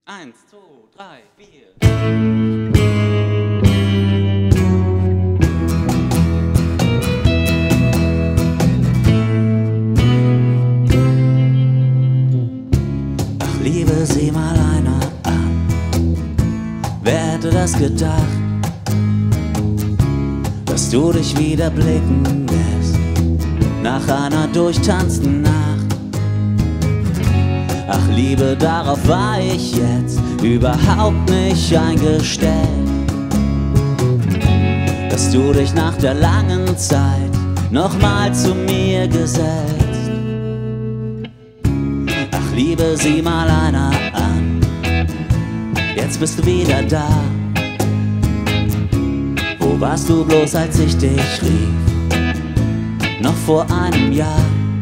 1, 2, 3, 4. Ach, liebe, sieh mal einer an. Wer hätte das gedacht, dass du dich wieder blicken lässt nach einer durchtanzten Nacht? Ach, Liebe, darauf war ich jetzt überhaupt nicht eingestellt, dass du dich nach der langen Zeit nochmal zu mir gesetzt. Ach, Liebe, sieh mal einer an, jetzt bist du wieder da. Wo warst du bloß, als ich dich rief, noch vor einem Jahr?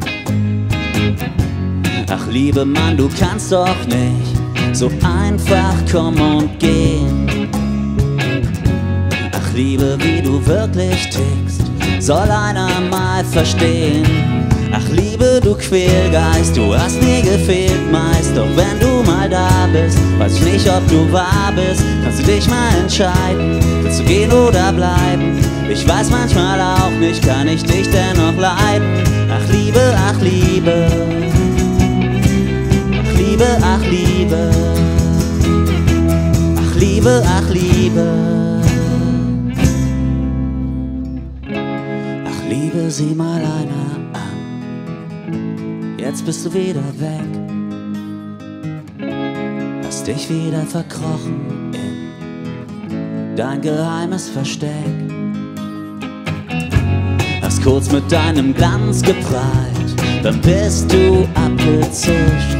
Ach, liebe Mann, du kannst doch nicht so einfach kommen und gehen. Ach, Liebe, wie du wirklich tickst, soll einer mal verstehen. Ach, Liebe, du Quälgeist, du hast nie gefehlt meist. Doch wenn du mal da bist, weiß ich nicht, ob du wahr bist. Kannst du dich mal entscheiden, willst du gehen oder bleiben? Ich weiß manchmal auch nicht, kann ich dich dennoch leiden? Ach, Liebe, ach, Liebe. Liebe, ach Liebe, ach Liebe, ach Liebe. Ach Liebe, sieh mal einer an, jetzt bist du wieder weg. Hast dich wieder verkrochen in dein geheimes Versteck. Hast kurz mit deinem Glanz geprahlt, dann bist du abgezischt.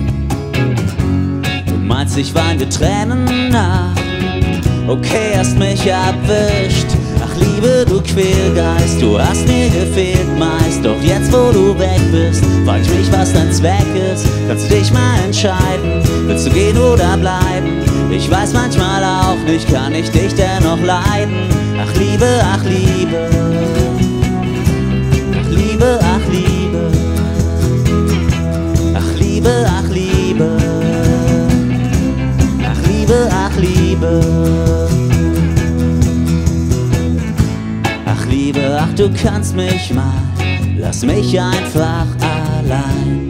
Meinst, ich weine dir Tränen nach? Okay, hast mich erwischt. Ach, Liebe, du Quälgeist, du hast mir gefehlt meist. Doch jetzt, wo du weg bist, frag ich mich, was dein Zweck ist. Kannst du dich mal entscheiden, willst du gehen oder bleiben? Ich weiß manchmal auch nicht, kann ich dich dennoch leiden? Ach, Liebe, ach, Liebe. Ach, Liebe, ach, Liebe. Ach, Liebe, ach, Liebe. Ach Liebe, ach Liebe, ach du kannst mich mal, lass mich einfach allein.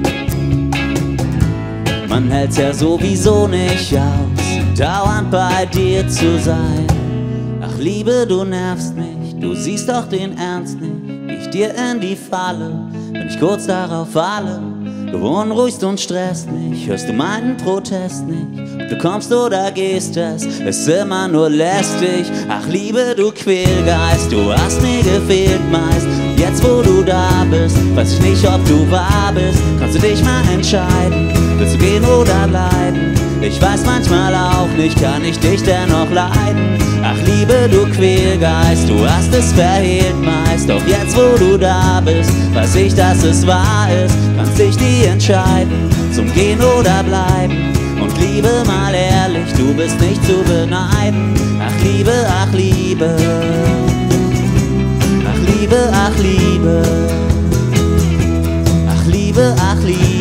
Man hält's ja sowieso nicht aus, dauernd bei dir zu sein. Ach Liebe, du nervst mich, du siehst doch den Ernst nicht. Ich dir in die Falle, wenn ich kurz darauf falle. Du beunruhigst und stresst mich, hörst du meinen Protest nicht? Du kommst oder gehst, es ist immer nur lästig. Ach Liebe, du Quälgeist, du hast mir gefehlt meist. Jetzt wo du da bist, weiß ich nicht, ob du wahr bist. Kannst du dich mal entscheiden, willst du gehen oder bleiben? Ich weiß manchmal auch nicht, kann ich dich dennoch leiden? Ach Liebe, du Quälgeist, du hast es verhehlt meist. Doch jetzt wo du da bist, weiß ich, dass es wahr ist. Kannst dich nie entscheiden, zum Gehen oder bleiben. Und Liebe, mal ehrlich, du bist nicht zu beneiden. Ach Liebe, ach Liebe. Ach Liebe, ach Liebe. Ach Liebe, ach Liebe.